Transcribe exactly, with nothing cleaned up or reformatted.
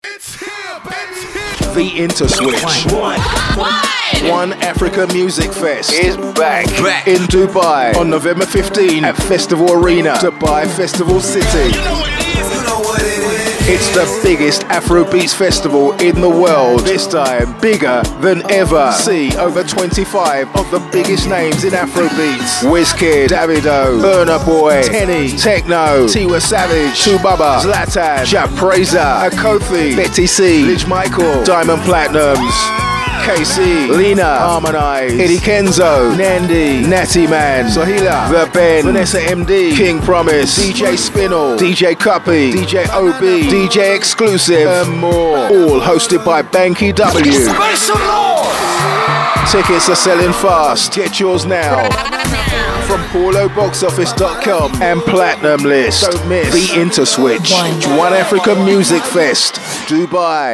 It's here, baby. The Interswitch. One. One. One Africa Music Fest is back. back in Dubai on November fifteenth at Festival Arena, Dubai Festival City. You know what it is. You know what it is. It's the biggest Afrobeats festival in the world. This time, bigger than ever. See over twenty-five of the biggest names in Afrobeats: Wizkid, Davido, Burna Boy, Tenny, Techno, Tiwa Savage, Tubaba, Zlatan, Jap Preza, Akothi, Betty C, Lidge Michael, Diamond Platnumz, K C, Lena, Harmonize, Eddie Kenzo, Nandi, Natty Man, Sohila, The Ben, Vanessa M D, King Promise, D J Spinall, D J Cuppy, D J O B, D J Exclusive, and more. All hosted by Banky W. Tickets are selling fast. Get yours now from paulo box office dot com and Platinum List. Don't miss The Interswitch. One Africa Music Fest, Dubai.